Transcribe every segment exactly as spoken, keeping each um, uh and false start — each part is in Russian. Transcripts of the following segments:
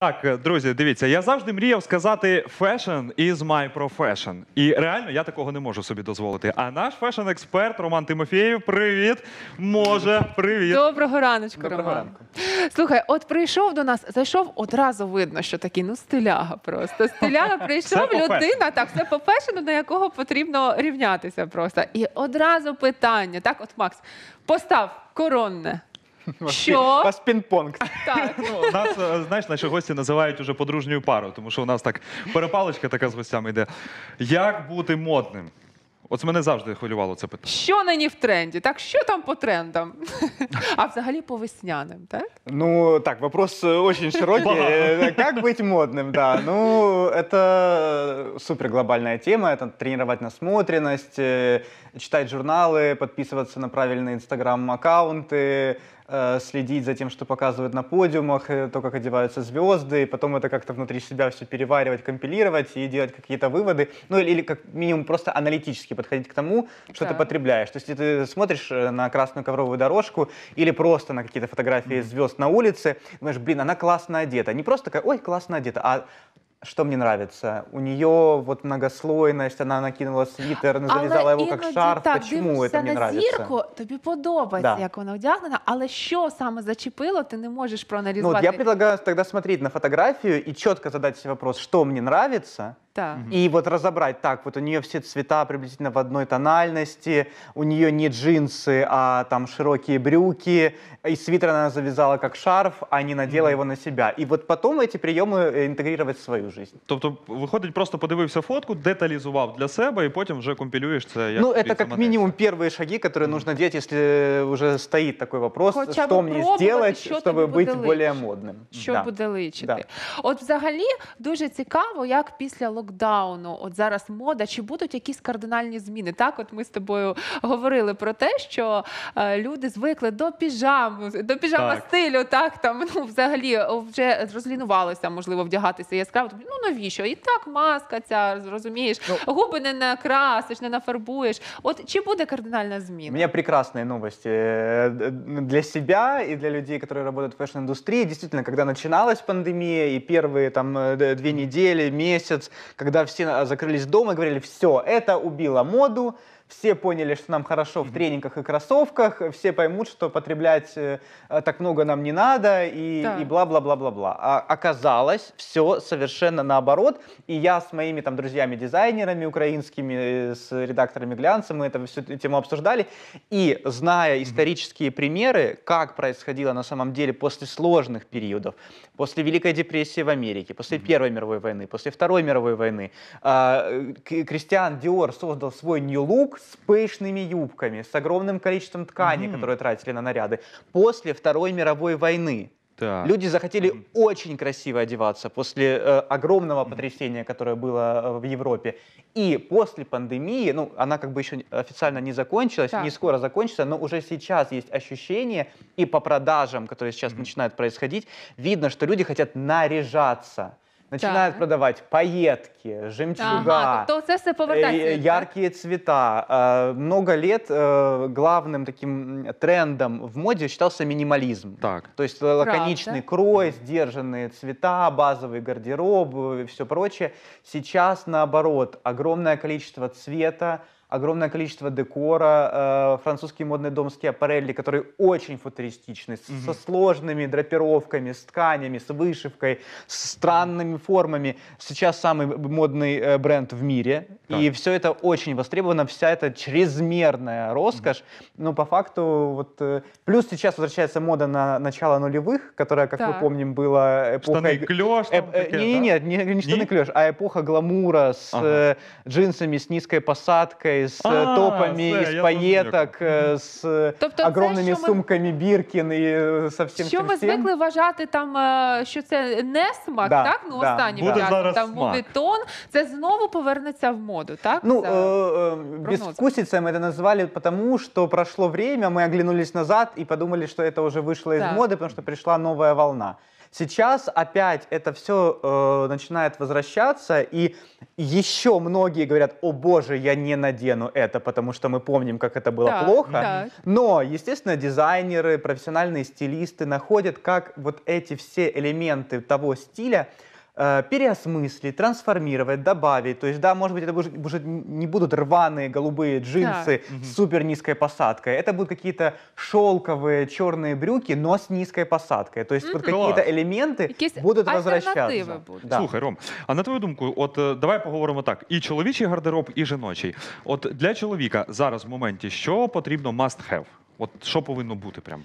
Так, друзі, дивіться, я завжди мріяв сказати «Fashion is my profession». І реально я такого не можу собі дозволити. А наш фешн-експерт Роман Тимофєєв, привіт, може, привіт. Доброго раночку, Доброго Роман. ранку. Слухай, от прийшов до нас, зайшов, одразу видно, що такий, ну, стиляга просто. Стиляга прийшов, по людина, так, все по фешену, на якого потрібно рівнятися просто. І одразу питання, так, от, Макс, постав коронне. Що? Вас пінг-понг. Так. Ну, нас, е, знаєш, наші гості називають уже подружньою парою, тому що у нас так перепалочка така з гостями йде. Як бути модним? От мене завжди хвилювало це питання. Що нині в тренді? Так, що там по трендам? А взагалі по весняним, так? Ну, так, вопрос э, очень широкий. Э, Как быть модным, да. Ну, это супер глобальная тема. Это тренировать насмотренность, э, читать журналы, подписываться на правильные инстаграм-аккаунты, э, следить за тем, что показывают на подиумах, э, то, как одеваются звезды, и потом это как-то внутри себя все переваривать, компилировать и делать какие-то выводы. Ну, или, или как минимум просто аналитически подходить к тому, что Да. ты потребляешь. То есть, если ты смотришь э, на красную ковровую дорожку или просто на какие-то фотографии звезд на улице, думаешь, блин, она классно одета. Не просто такая, ой, классно одета, а что мне нравится? У нее вот многослойность, она накинула свитер, завязала его как іноді шарф. так, Почему дивишся это мне на нравится? зірку, тобі подобається, Да. як вона одягнена, але що саме зачепило, ти не можеш Ну, проаналізувати. вот я предлагаю тогда смотреть на фотографию и четко задать себе вопрос, что мне нравится, Так. и вот разобрать, так, вот у нее все цвета приблизительно в одной тональности, у нее не джинсы, а там широкие брюки, и свитер она завязала как шарф, а не надела его на себя. И вот потом эти приемы э, интегрировать в свою жизнь. Тобто, виходить, просто подивився фотку, деталізував для себе, і потім вже компілюєш це. Як Ну, тобі это как заманеться. минимум первые шаги, которые нужно делать, если уже стоит такой вопрос, Хотя бы что мне пробовать, сделать, что чтобы тебе быть буде более легче. модным. Що Да. буде личити? Да. От взагалі дуже цікаво, як після локдауну, от зараз мода, чи будуть якісь кардинальні зміни? Так, от ми з тобою говорили про те, що е, люди звикли до піжам, до піжама Так. стилю, так, там, ну, взагалі вже розлінувалося, можливо, вдягатися яскраво. Ну, навіщо? І так маска ця, розумієш, Ну, губи не накрасиш, не нафарбуєш. От чи буде кардинальна У зміна? меня прекрасные новости э, для себя и для людей, которые работают в фэшн-индустрии. Действительно, когда начиналась пандемия и первые там э, д- две недели, месяц, когда все а, закрылись дома и говорили, все, это убило моду, все поняли, что нам хорошо в тренингах и кроссовках, все поймут, что потреблять э, э, так много нам не надо и Так. и бла-бла-бла-бла-бла. А оказалось, все совершенно наоборот. И я с моими там друзьями-дизайнерами украинскими, э, с редакторами «Глянца», мы это всю эту тему обсуждали. И зная исторические примеры, как происходило на самом деле после сложных периодов, после Великой депрессии в Америке, после Первой мировой войны, после Второй мировой войны, а, К- Кристиан Диор создал свой New Look с пышными юбками, с огромным количеством ткани, Мгм. которые тратили на наряды, после Второй мировой войны. Так. Люди захотели очень красиво одеваться после э, огромного потрясения, которое было э, в Европе. И после пандемии, ну, она как бы еще официально не закончилась, Так. не скоро закончится, но уже сейчас есть ощущение, и по продажам, которые сейчас начинают происходить, видно, что люди хотят наряжаться. Начинают Так. продавать пайетки, жемчуга, Ага, тобто це все повертається. э, так? яркие цвета. Э, Много лет э, главным таким трендом в моде считался минимализм. Так. То есть э, лаконичный крой, сдержанные цвета, базовый гардероб и все прочее. Сейчас, наоборот, огромное количество цвета, огромное количество декора, э, французский модный дом Schiaparelli, который очень футуристичный, с- со сложными драпировками, с тканями, с вышивкой, с странными формами. Сейчас самый б- модный э, бренд в мире, Так. и все это очень востребовано, вся эта чрезмерная роскошь. Но по факту, вот, э, плюс сейчас возвращается мода на начало нулевых, которая, как мы Так. помним, была Штани эпохой... кльош, там Эп- э, таке, Не, да? не, не, не штаны Не? клеш, а эпоха гламура с Ага. э, джинсами, с низкой посадкой, с э, А, топами все, из я пайеток, э, с э, Тобто це, огромными що ми- сумками Биркин и э, со всем Що всем ми всем. звикли вважати там, е, що це не смак, Да, так? Ну, да. останнім Буде часом, зараз там смак. бетон, це знову повернеться в моду, так? Ну, За- э, э, прогноз. безвкусицей мы это назвали, потому что прошло время, мы оглянулись назад и подумали, что это уже вышло из Так. моды, потому что пришла новая волна. Сейчас опять это все э, начинает возвращаться, и еще многие говорят: о боже, я не надену это, потому что мы помним, как это было Так, плохо. так. Но, естественно, дизайнеры, профессиональные стилисты находят, как вот эти все элементы того стиля э, переосмыслить, трансформировать, добавить. То есть, да, может быть, это уже, уже не будут рваные голубые джинсы с супер низкой посадкой. Это будут какие-то шелковые черные брюки, но с низкой посадкой. То есть, вот какие-то Клас. элементи Якісь будуть альтернативи возвращатися. будуть. Да. Слухай, Ром, а на твою думку, от е, давай поговоримо так: і чоловічий гардероб, і жіночий. От для чоловіка зараз в моменті що потрібно must have? От що повинно бути прям?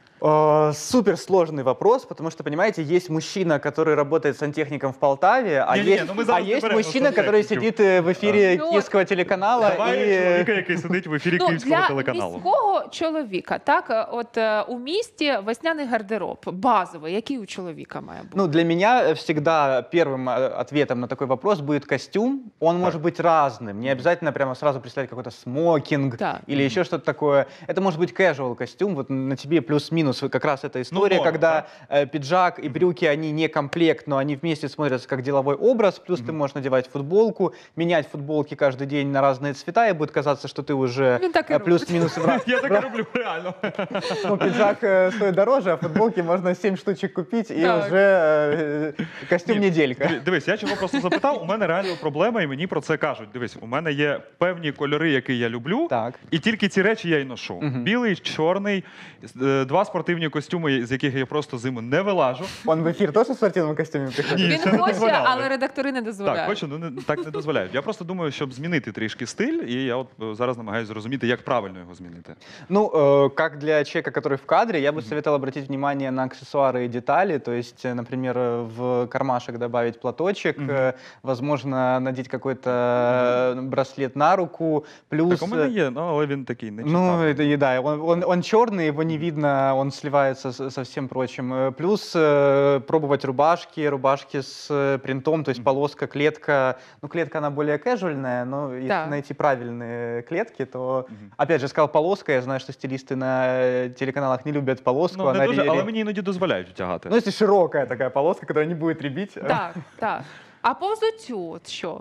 Э, Суперсложный вопрос, потому что, понимаете, есть мужчина, который работает сантехником в Полтаве, а Не-не-не, есть, ну мы а зараз есть разберемся мужчина, с который сантехником. сидит э, в эфире Ну, Киевского телеканала. Давай и... чоловіка, який сидить в ефірі Ну, Київського для телеканалу. міського чоловіка, так, е, от е, у місті весняний гардероб базовий, який у чоловіка має бути? Ну, для меня всегда первым э, ответом на такой вопрос будет костюм. Он может быть разным. Не обязательно прямо сразу представить какой-то смокинг Да. или еще что-то такое. Это может быть casual костюм. Вот на тебе плюс-минус как раз эта история, норм, когда э, пиджак и брюки, они не комплект, но они вместе смотрятся как деловой образ. Плюс ты можешь надевать футболку, менять футболки каждый день на разные цвета, и будет казаться, что ты уже Ну, так и э, плюс-минус в Я так і роблю, реально. Ну, пиджак э, стоит дороже, а футболки можно семь штучек купить, и Так. уже э, костюм Ні, неделька. диві- Дивись, я чого просто запитав, у мене реально проблема, і мені про це кажуть. Дивись, у мене є певні кольори, які я люблю, Так. і тільки ці речі я й ношу. Мгм. Білий, чорний, е, два спортивні костюми, з яких я просто зиму не вилажу. Он в эфир тоже в спортивном костюме приходит? Ні, Він це не хоче, дозволяли. але редактори не дозволяють. Так, хочу, ну не так не дозволяють. Я просто думаю, щоб змінити трішки стиль, і я от е, зараз намагаюся зрозуміти, як правильно його змінити. Ну, э, как для человека, который в кадре, я бы советовал обратить внимание на аксессуары и детали. То есть, э, например, э, в кармашек добавить платочек, э, возможно, надеть какой-то э, браслет на руку. Плюс... Так у мене э, є, ну, але він такий не Ну, читав. это и да, он, он, он черный, его не видно, он сливается с- со всем прочим. Э, Плюс э, пробовать рубашки, рубашки с э, принтом, то есть полоска, клетка. Ну, клетка, она более casualная, но если Да. найти правильные клетки, то, опять же, сказал полоска, я знаю, что стилисты на э, телеканалах не любят полоску. Ну, она не дуже, ре- але ре- мені іноді дозволяють втягати. Ну, если широкая такая полоска, которая не будет ребить. э, Так, так. А по взуттю от що?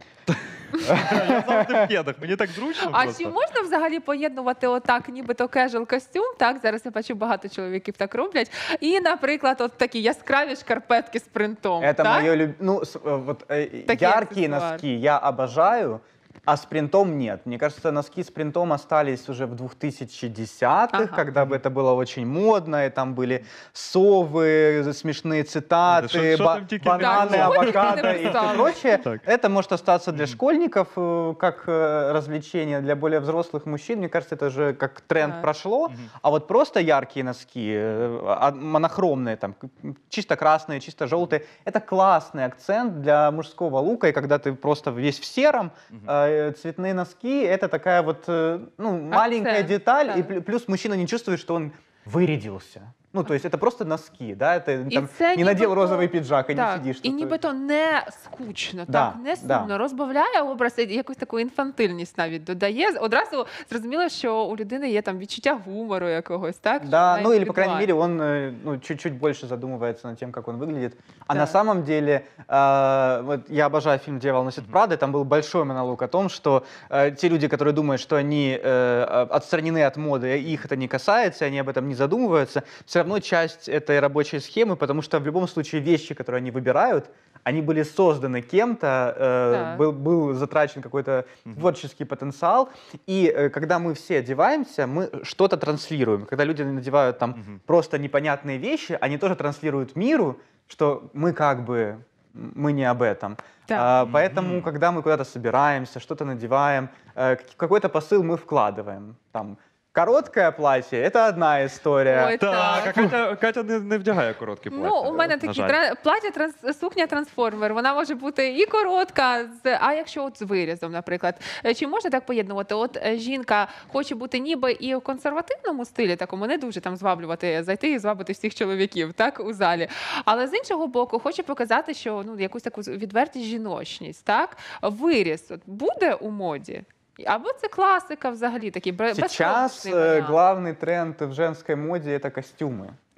Я завжди в кедах, мені так зручно А просто. чи можна взагалі поєднувати отак, нібито кежуал костюм? Так, зараз я бачу, багато чоловіків так роблять. І, наприклад, от такі яскраві шкарпетки з принтом. Это так? мое люб... Ну, с- э, вот э, Такие яркие аксессуары. носки я обожаю, а с принтом нет. Мне кажется, носки с принтом остались уже в двухтысячных, Ага. когда бы это было очень модно, и там были совы, смешные цитаты, Да, шо- шо ба- там тільки не бананы, було. авокадо Не и все писали. прочее. Так. Это может остаться для школьников э, как э, развлечение, для более взрослых мужчин. Мне кажется, это уже как тренд Так. прошло. А вот просто яркие носки, э, а- монохромные, там, к- чисто красные, чисто желтые, это классный акцент для мужского лука. И когда ты просто весь в сером, э, цветные носки, это такая вот э, ну, маленькая деталь. И так. плю- плюс мужчина не чувствует, что он вырядился. Ну, то есть это просто носки, да, это І там, це не надел нібито- розовый пиджак и не Так, сидишь. і тут, э, нібито не скучно, Да, так, не да. сумно, розбавляє образ, і якусь таку інфантильність навіть додає. Одразу зрозуміло, що у людини є там відчуття гумору якогось, так? Да, що ну вона или, по крайней індивідуальна. мере, он э, ну, чуть-чуть больше задумывается над тем, как он выглядит. А Да. на самом деле, э, вот я обожаю фильм «Дьявол носит Прада», там был большой монолог о том, что э, те люди, которые думают, что они э, отстранены от моды, их это не касается, они об этом не задумываются, все равно часть этой рабочей схемы, потому что в любом случае вещи, которые они выбирают, они были созданы кем-то, э, Так. был, был затрачен какой-то творческий потенциал, и э, когда мы все одеваемся, мы что-то транслируем. Когда люди надевают там просто непонятные вещи, они тоже транслируют миру, что мы как бы, мы не об этом. Так. А, поэтому, когда мы куда-то собираемся, что-то надеваем, э, к- какой-то посыл мы вкладываем. Там, короткое платье – это одна история. Ой, Так, а Катя, Катя не, не вдягає короткі плаття. Ну, у мене на такі жаль. тра- плаття транс, сукня трансформер. Вона може бути і коротка, з а якщо от з вирізом, наприклад. Е, Чи можна так поєднувати? От е, жінка хоче бути ніби і в консервативному стилі, такому не дуже там зваблювати, зайти і звабити всіх чоловіків, так у залі. Але з іншого боку, хоче показати, що ну якусь таку відвертість жіночність, так виріз от буде у моді. Або це класика взагалі, такий бе- Сейчас безпрочний э, варіант. главный тренд в женской моде – это костюмы.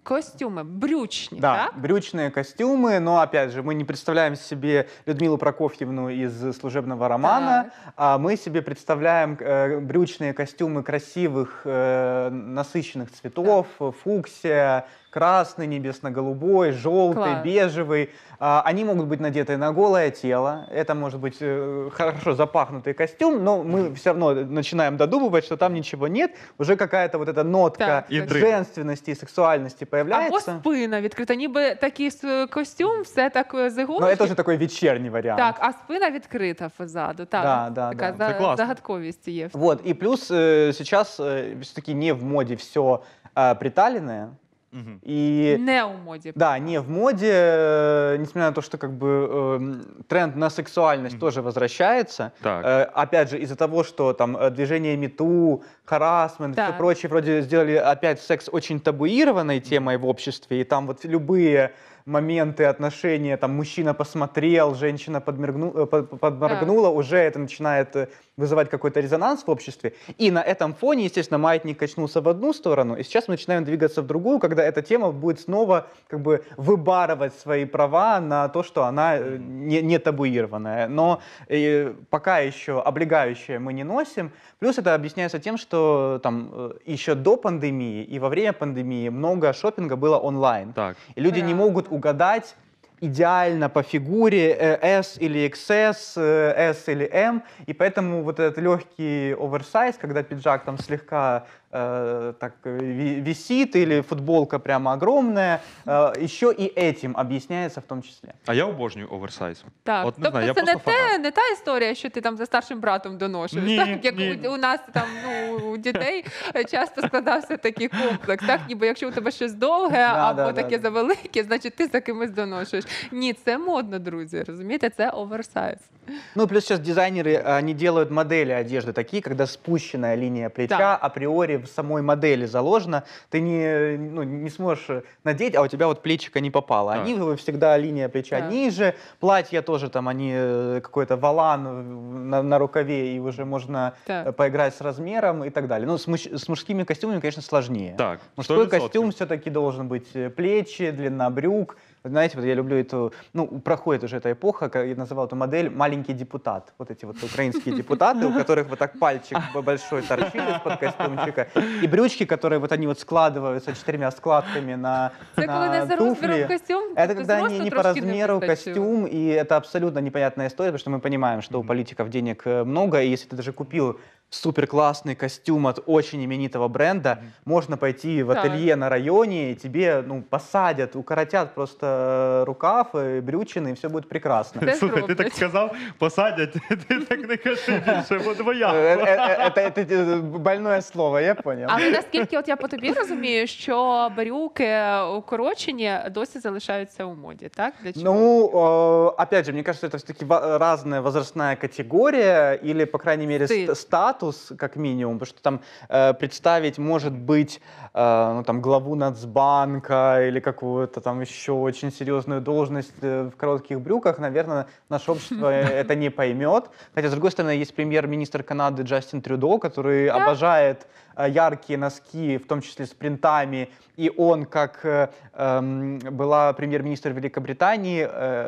Костюми брючні, Да, так? брючные костюмы, но опять же, мы не представляем себе Людмилу Прокофьевну из «Служебного романа», Так. а мы себе представляем э, брючные костюмы красивых, э, насыщенных цветов, фуксия, красный, небесно-голубой, желтый, Класс. бежевый. А, они могут быть надеты на голое тело, это может быть э, хорошо запахнутый костюм, но мы все равно начинаем додумывать, что там ничего нет, уже какая-то вот эта нотка Так, так. женственности и сексуальности Або появляется. спина відкрита, ніби такий с- костюм, все так е, з Но іголочки. это уже такой вечерний вариант. Так, а спина відкрита позаду. Так, Да, да, така да. за- Це класно. загадковість є. Вот, и плюс э, сейчас э, все-таки не в моде все э, приталенное. Мгм. И Не у моді. да, не в моде, э, несмотря на то, что как бы эм, тренд на сексуальность Мгм. тоже возвращается. Так. Э, опять же, из-за того, что там э, движение мету, харассмент, все Так. прочее, вроде сделали опять секс очень табуированной темой в обществе, и там вот любые моменты отношения, там мужчина посмотрел, женщина подморгну- э, под- подморгнула, уже это начинает э, вызывать какой-то резонанс в обществе. И на этом фоне, естественно, маятник качнулся в одну сторону, и сейчас мы начинаем двигаться в другую, когда эта тема будет снова как бы выбарывать свои права на то, что она э, не, не табуированная. Но э, пока еще облегающее мы не носим. Плюс это объясняется тем, что там э, еще до пандемии и во время пандемии много шопинга было онлайн. Так. И люди не Правда. могут угадать идеально по фигуре э, S или икс эс, э, S или M, и поэтому вот этот легкий оверсайз, когда пиджак там слегка э, так э, ви- висит или футболка прямо огромная, э, еще и этим объясняется в том числе. А я обожнюю оверсайз. Так, От не тобто знаю, я це не, просто те, фанат. не та історія, що ти там за старшим братом доношуєш. Ні, так, як ні. У, у нас там ну, у дітей часто складався такий комплекс. Так, ніби якщо у тебе щось довге або да, да, таке да. завелике, значить ти за кимось доношуєш. Ні, це модно, друзі. Розумієте, це оверсайз. Ну, плюс сейчас дизайнеры, они делают модели одежды такие, когда спущенная линия плеча Да. априори в самой модели заложена. Ты не, ну, не сможешь надеть, а у тебя вот плечико не попало. Так. Они всегда линия плеча Да. ниже. Платья тоже там, они э, какой-то валан на, на рукаве, и уже можно Так. э, поиграть с размером и так далее. Ну, с, мужч- с мужскими костюмами, конечно, сложнее. Так, Мужской сто відсотків. костюм все-таки должен быть э, плечи, длина брюк. Вы знаете, вот я люблю эту, ну, проходит уже эта эпоха, как я называл эту модель «маленький депутат». Вот эти вот украинские депутаты, у которых вот так пальчик большой торчит из-под костюмчика. И брючки, которые вот они вот складываются четырьмя складками на, Це коли не на за розміром туфли. костюм, Это то когда зросту не, не по трошки не размеру вистачило. костюм, и это абсолютно непонятная история, потому что мы понимаем, что у Мгм. политиков денег э, много, и если ты даже купил супер классный костюм от очень именитого бренда, Мгм. можно пойти в Так. ателье на районе, и тебе ну, посадят, укоротят просто э, рукав, э, брючины, и все будет прекрасно. Це Слухай, ти так зроблять. сказав, посадять, ти так не кажи більше, бо Э, двояко. э, э, Это это, э, больное слово, я понял. Але наскільки от я по тобі розумію, що брюки укорочені досі залишаються у моді, так? Для чого? Ну, э, опять же, мне кажется, это все-таки разная возрастная категория, или, по крайней мере, Стиль. ст- статус, как минимум, потому что там э, представить, может быть, э, ну, там, главу Нацбанка или какую-то там еще очень серьезную должность э, в коротких брюках, наверное, наше общество это не поймет. Хотя, с другой стороны, есть премьер-министр Канады Джастин Трюдо, который обожает э, яркие носки, в том числе с принтами, и он, как э, эм, была премьер-министр Великобритании, э,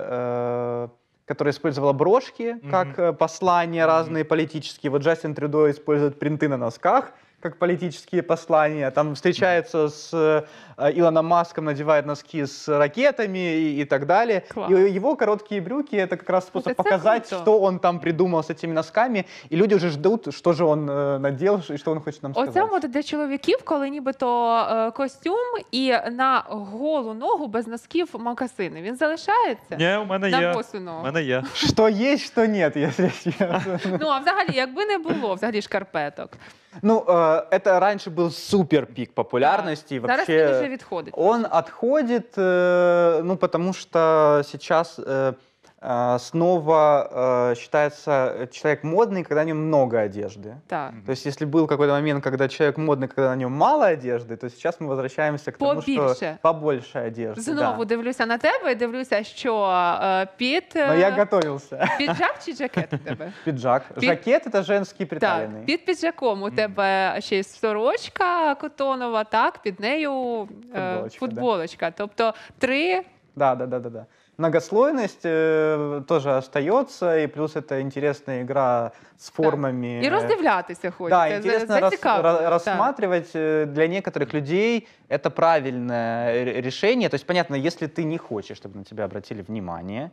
э, которая использовала брошки как Мгм. э, послания Мгм. разные политические. Вот Джастин Трюдо использует принты на носках как политические послания. Там встречается с э, Илоном Маском, надевает носки с ракетами и, и так далее. Класс. И его короткие брюки — это как раз способ Это показать, круто. что он там придумал с этими носками. И люди уже ждут, что же он э, надел и что он хочет нам сказать. Оце мода для чоловіків, коли нібито е, костюм і на голу ногу без носків мокасини. Він залишається Ні, у мене на є. босу У ногу. мене є. Что есть, что нет, если честно. Ну а взагалі, якби не було взагалі шкарпеток, Ну, э, это раньше был супер пик популярности. и зараз він вообще вже відходить. он отходит, э, ну, потому что сейчас э, э, снова э, считается человек модный, когда на нем много одежды. Так. То есть, если был какой-то момент, когда человек модный, когда на нем мало одежды, то сейчас мы возвращаемся к тому, Побольше. что побольше одежды. Знову да. дивлюся на тебе і дивлюся, що е, під Но я е, готовился. піджак чи жакет у тебе? Пиджак. Пи- Жакет — это женский приталенный. Так, під піджаком у тебе ще й сорочка котонова, так, під нею е, Футболочка, футболочка. Тобто три. Да, да, да, да, да. Многослойность э, тоже остается, и плюс это интересная игра с формами. І роздивлятися хочеться. Да, интересно рас- зацікавлено, ра- так. рассматривать. э, Для некоторых людей это правильное ре- решение. То есть, понятно, если ты не хочешь, чтобы на тебя обратили внимание.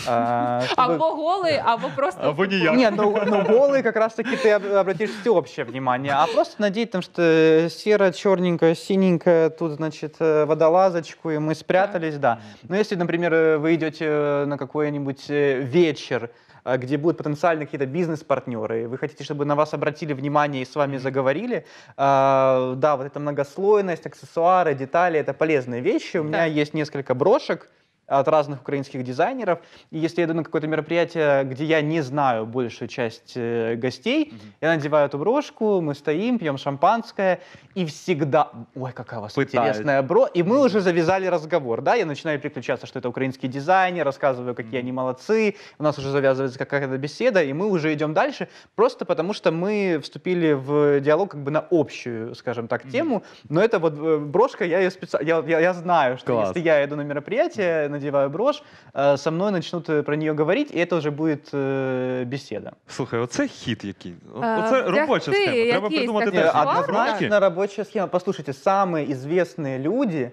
а, чтобы- Або голий, або просто. Або ніяк. Нет, ну, ну голый как раз-таки ты об- обратишь всеобщее внимание, а просто надеть там что серо, черненькое, синенькое, тут, значит, э, водолазочку, и мы спрятались, да. Но если, например, э, вы идете э, на какой-нибудь э, вечер, э, где будут потенциально какие-то бизнес-партнеры, и вы хотите, чтобы на вас обратили внимание и с вами заговорили, э, да, вот эта многослойность, аксессуары, детали — это полезные вещи. У меня Да. есть несколько брошек от разных украинских дизайнеров. И если я иду на какое-то мероприятие, где я не знаю большую часть э, гостей, я надеваю эту брошку, мы стоим, пьем шампанское, и всегда... Ой, какая у вас Пытают. интересная бро... И мы уже завязали разговор, да? Я начинаю переключаться, что это украинский дизайнер, рассказываю, какие они молодцы, у нас уже завязывается какая-то беседа, и мы уже идем дальше, просто потому что мы вступили в диалог как бы на общую, скажем так, тему. Но это вот э, брошка, я ее специально... Я, я, я знаю, что Класс. если я иду на мероприятие, надеваю брошь, э, со мной начнут э, про нее говорить, и это уже будет э, беседа. Слухай, оце хіт який. О- А, Оце вдягти робоча схема. Треба якийсь придумати такий теж. аксесуар, якісь брошки. Однозначно рабочая схема. Послушайте, самые известные люди,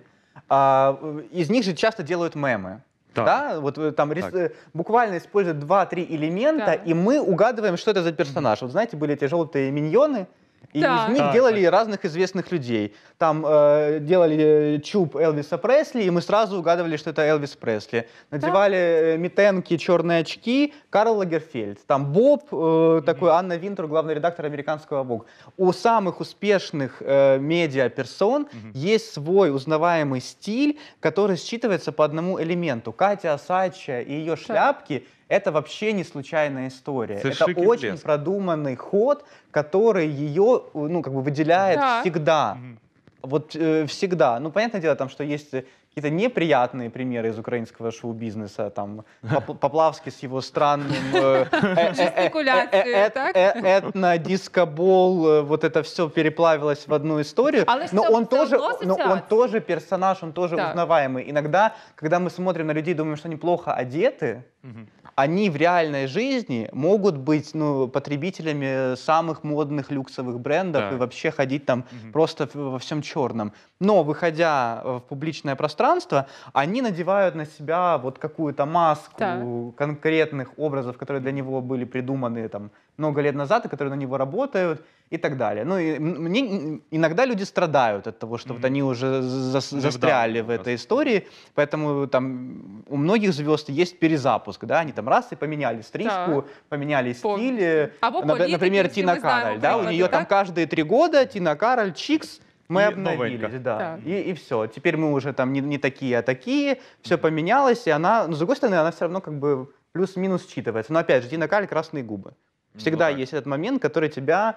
а, из них же часто делают мемы. Так. Да, вот э, там рис- Так. э, буквально используют два-три элемента, Так. и мы угадываем, что это за персонаж. Вот знаете, были эти желтые миньоны, и Так. из них Так, делали разных известных людей. Там э, делали чуб Элвиса Пресли, и мы сразу угадывали, что это Элвис Пресли. Надевали э, митенки, черные очки, Карл Лагерфельд. Там Боб, э, такой Анна Винтур, главный редактор американского Vogue. У самых успешных э, медиаперсон есть свой узнаваемый стиль, который считывается по одному элементу. Катя Осадчая и ее шляпки — это вообще не случайная история. Это Это шик и очень блеск. продуманный ход, который ее, ну, как бы выделяет Да. всегда. Вот э, всегда. Ну, понятное дело, там, что есть э, какие-то неприятные примеры из украинского шоу-бизнеса. Там Поп- Поплавский с его странным э, э, э, э, Жестикуляцией, э, э, так? э, этно-дискобол, э, вот это все переплавилось в одну историю. Але ж Но це он все тоже, одно но он асоціація. тоже персонаж, он тоже Так. узнаваемый. Иногда, когда мы смотрим на людей, думаем, что они плохо одеты, они в реальной жизни могут быть, ну, потребителями самых модных люксовых брендов Так. и вообще ходить там просто в- во всем черном. Но выходя в публичное пространство, они надевают на себя вот какую-то маску Так. конкретных образов, которые для него были придуманы там много лет назад и которые на него работают и так далее. Ну и м- мне м, иногда люди страдают от того, что вот они уже зас- Не застряли вдавливают в этой просто. истории, поэтому там у многих звезд есть перезапуск, да, они там раз и поменяли стрижку, Так. поменяли Полностью. стиль. Або Напр- политики, Например, всі Тина ми знаємо Кароль, да, у приклади, нее там так? каждые три года Тина Кароль, чикс, мы И обновились, новенько. да, Так. и, и все. Теперь мы уже там не, не такие, а такие, все поменялось, и она, но с другой стороны, она все равно как бы плюс-минус считывается. Но опять же, Тина Кароль — красные губы. Всегда Ну, так. есть этот момент, который тебя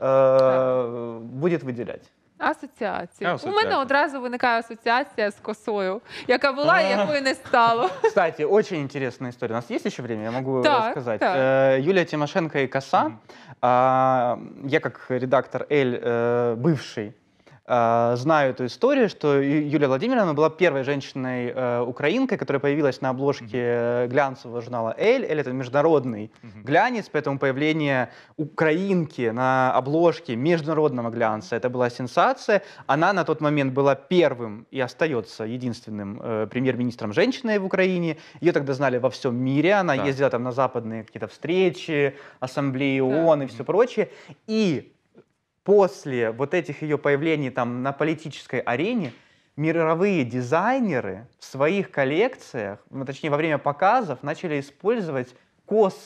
э, будет выделять. Асоціація. У Асоціація. мене одразу виникає асоціація з косою, яка була і якої не стало. Кстати, очень интересная история. У нас есть еще время? Я могу Так, рассказать. так. Э, Юлия Тимошенко и коса. А, я как редактор «Эль», э, бывший, а, знаю эту историю, что Ю- Юлия Владимировна была первой женщиной-украинкой, которая появилась на обложке э, глянцевого журнала «Эль». «Эль» — это международный глянец, поэтому появление украинки на обложке международного глянца — это была сенсация. Она на тот момент была первым и остается единственным э, премьер-министром женщиной в Украине. Ее тогда знали во всем мире. Она Да. ездила там на западные какие-то встречи, ассамблеи ООН и все прочее. И после вот этих ее появлений там на политической арене мировые дизайнеры в своих коллекциях, ну, точнее во время показов, начали использовать косы.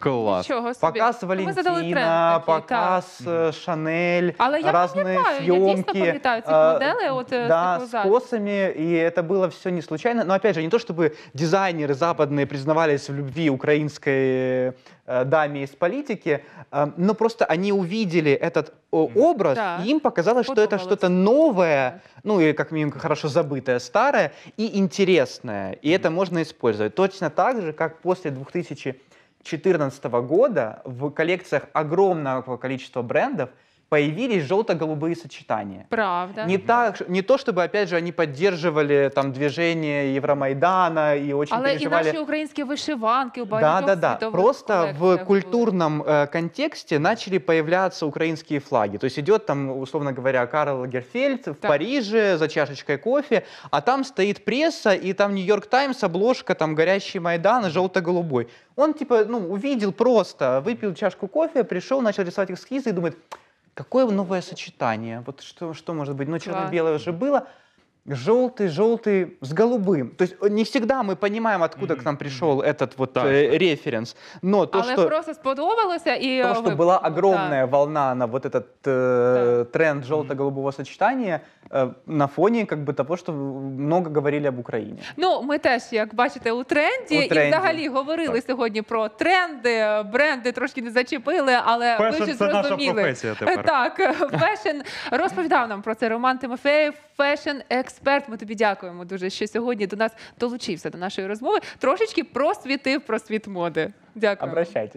Клас. Нічого собі. Показ Ну, ми задали тренд Валентина, такий, так. показ э, Шанель, Але я разные пам'ятаю, я дійсно съемки. пам'ятаю цих э, моделей, от е, з Да, такою с зачіскою. косами, и это было все не случайно. Но опять же, не то чтобы дизайнеры западные признавались в любви украинской э, даме из политики, э, но просто они увидели этот о, образ, Да. и им показалось, что это Подумалось. что-то новое, Так. ну или как минимум хорошо забытое, старое и интересное. И это можно использовать. Точно так же, как после две тысячи четырнадцатого года в коллекциях огромного количества брендов появились желто-голубые сочетания. Правда. Не, так, не то, чтобы, опять же, они поддерживали там движение Евромайдана и очень Але і переживали. наші українські вишиванки у Да, багатьох да, да. світових Просто в колекціях були. культурном э, контексте начали появляться украинские флаги. То есть идет там, условно говоря, Карл Лагерфельд в Так. Париже за чашечкой кофе, а там стоит пресса, и там Нью-Йорк Таймс, обложка, там горящий Майдан, желто-голубой. Он типа, ну, увидел просто, выпил чашку кофе, пришел, начал рисовать эскизы и думает, какое новое сочетание, вот что, что может быть, ну, черно-белое уже было, желтый, желтый с голубым. То есть не всегда мы понимаем, откуда к нам пришел этот вот Так. э, референс, но то, Але что... просто сподобалося і То, что випустили. была огромная волна на вот этот э, тренд желто-голубого сочетания э, на фоне как бы того, что много говорили об Украине. Ну, ми теж, як бачите, у тренді, У і тренді. взагалі говорили сьогодні про тренди, бренди трошки не зачепили, але ви Фешн вже – це наша зрозуміли. професія тепер. Е, Так, фешн. Розповідав нам про це Роман Тимофєєв, фешн-експерт. Ми тобі дякуємо дуже, що сьогодні до нас долучився до нашої розмови. Трошечки просвітив про світ моди. Дякую. Обращайтесь.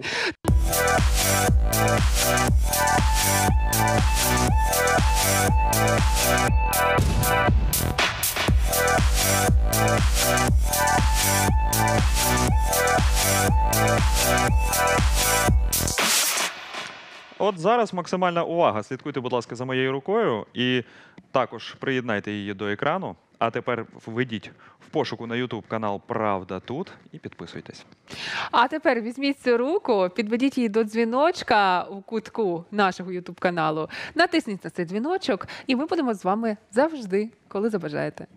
От зараз максимальна увага. Слідкуйте, будь ласка, за моєю рукою і також приєднайте її до екрану. А тепер введіть в пошуку на YouTube канал Правда тут і підписуйтесь. А тепер візьміть цю руку, підведіть її до дзвіночка у кутку нашого Ютуб каналу. Натисніть на цей дзвіночок, і ми будемо з вами завжди, коли забажаєте.